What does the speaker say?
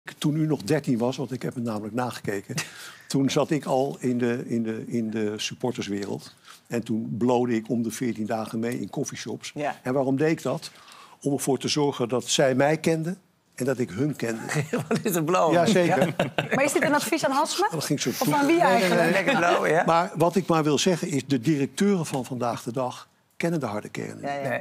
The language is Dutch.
Toen u nog 13 was, want ik heb het namelijk nagekeken... toen zat ik al in de supporterswereld. En toen blode ik om de 14 dagen mee in coffeeshops. Ja. En waarom deed ik dat? Om ervoor te zorgen dat zij mij kenden en dat ik hun kende. Wat is het blauw? Ja, zeker. Maar is dit een advies aan Halsema? Dat ging zo Of aan wie eigenlijk? Nee, lekker blauw, ja. Maar wat ik maar wil zeggen is... de directeuren van vandaag de dag kennen de harde kern niet. Ja, ja.